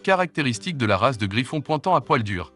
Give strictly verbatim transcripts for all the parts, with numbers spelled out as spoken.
Caractéristiques de la race de griffon pointant à poil dur.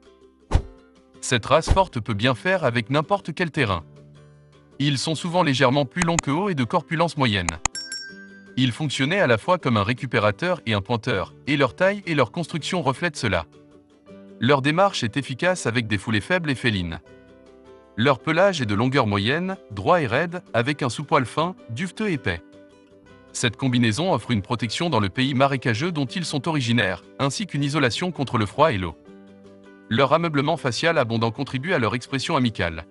Cette race forte peut bien faire avec n'importe quel terrain. Ils sont souvent légèrement plus longs que hauts et de corpulence moyenne. Ils fonctionnaient à la fois comme un récupérateur et un pointeur, et leur taille et leur construction reflètent cela. Leur démarche est efficace avec des foulées faibles et félines. Leur pelage est de longueur moyenne, droit et raide, avec un sous-poil fin, duveteux et épais. Cette combinaison offre une protection dans le pays marécageux dont ils sont originaires, ainsi qu'une isolation contre le froid et l'eau. Leur ameublement facial abondant contribue à leur expression amicale.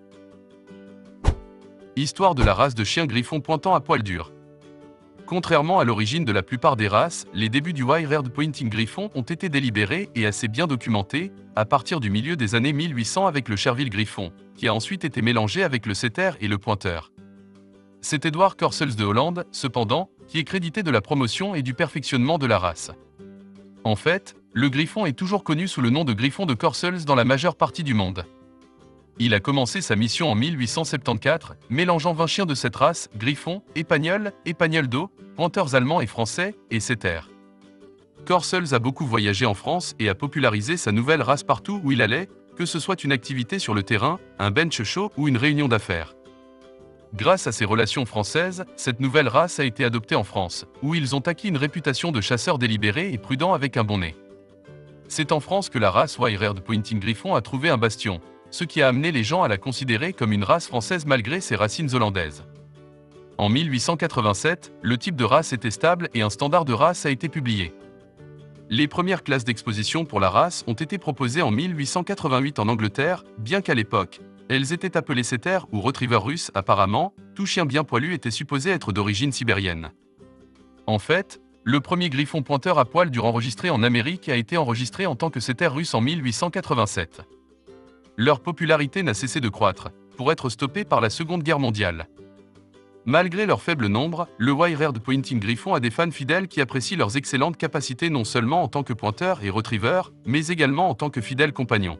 Histoire de la race de chien griffon pointant à poil dur. Contrairement à l'origine de la plupart des races, les débuts du Wire-haired Pointing Griffon ont été délibérés et assez bien documentés, à partir du milieu des années mille huit cents avec le Cherville Griffon, qui a ensuite été mélangé avec le Setter et le Pointeur. C'est Edward Corcels de Hollande, cependant, qui est crédité de la promotion et du perfectionnement de la race. En fait, le griffon est toujours connu sous le nom de griffon de Corcels dans la majeure partie du monde. Il a commencé sa mission en mille huit cent soixante-quatorze, mélangeant vingt chiens de cette race, griffon, épagnol, épagnol d'eau, pointeurs allemands et français, et setter. Corcels a beaucoup voyagé en France et a popularisé sa nouvelle race partout où il allait, que ce soit une activité sur le terrain, un bench show ou une réunion d'affaires. Grâce à ses relations françaises, cette nouvelle race a été adoptée en France, où ils ont acquis une réputation de chasseurs délibérés et prudents avec un bon nez. C'est en France que la race Wire-haired Pointing Griffon a trouvé un bastion, ce qui a amené les gens à la considérer comme une race française malgré ses racines hollandaises. En mille huit cent quatre-vingt-sept, le type de race était stable et un standard de race a été publié. Les premières classes d'exposition pour la race ont été proposées en mille huit cent quatre-vingt-huit en Angleterre, bien qu'à l'époque, elles étaient appelées setter ou retriever russe apparemment, tout chien bien poilu était supposé être d'origine sibérienne. En fait, le premier griffon pointeur à poil dur enregistré en Amérique a été enregistré en tant que setter russe en mille huit cent quatre-vingt-sept. Leur popularité n'a cessé de croître, pour être stoppée par la Seconde Guerre mondiale. Malgré leur faible nombre, le Wire-haired Pointing Griffon a des fans fidèles qui apprécient leurs excellentes capacités non seulement en tant que pointeur et retriever, mais également en tant que fidèle compagnon.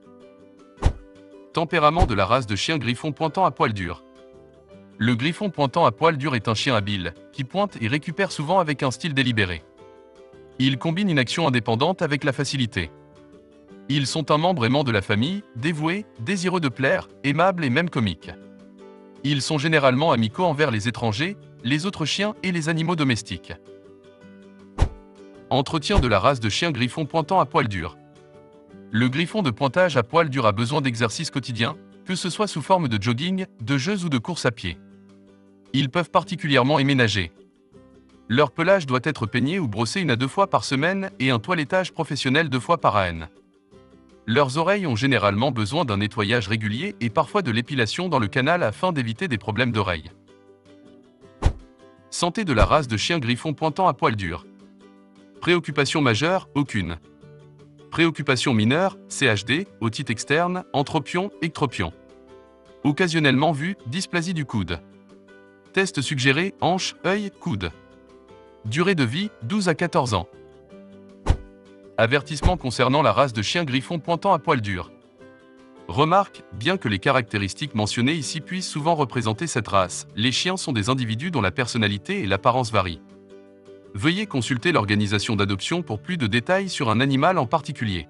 Tempérament de la race de chien griffon pointant à poil dur. Le griffon pointant à poil dur est un chien habile, qui pointe et récupère souvent avec un style délibéré. Il combine une action indépendante avec la facilité. Ils sont un membre aimant de la famille, dévoués, désireux de plaire, aimables et même comiques. Ils sont généralement amicaux envers les étrangers, les autres chiens et les animaux domestiques. Entretien de la race de chien griffon pointant à poil dur. Le griffon de pointage à poil dur a besoin d'exercices quotidiens, que ce soit sous forme de jogging, de jeux ou de course à pied. Ils peuvent particulièrement aimer nager. Leur pelage doit être peigné ou brossé une à deux fois par semaine et un toilettage professionnel deux fois par an. Leurs oreilles ont généralement besoin d'un nettoyage régulier et parfois de l'épilation dans le canal afin d'éviter des problèmes d'oreilles. Santé de la race de chien griffon pointant à poil dur. Préoccupation majeure, aucune. Préoccupation mineure, C H D, otite externe, entropion, ectropion. Occasionnellement vu, dysplasie du coude. Test suggéré, hanche, œil, coude. Durée de vie, douze à quatorze ans. Avertissement concernant la race de chien griffon pointant à poil dur. Remarque, bien que les caractéristiques mentionnées ici puissent souvent représenter cette race, les chiens sont des individus dont la personnalité et l'apparence varient. Veuillez consulter l'organisation d'adoption pour plus de détails sur un animal en particulier.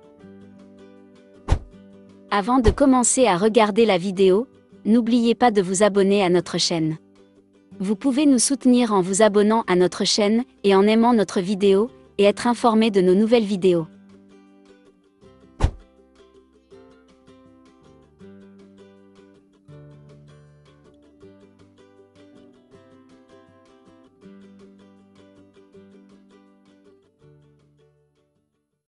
Avant de commencer à regarder la vidéo, n'oubliez pas de vous abonner à notre chaîne. Vous pouvez nous soutenir en vous abonnant à notre chaîne et en aimant notre vidéo, et être informé de nos nouvelles vidéos.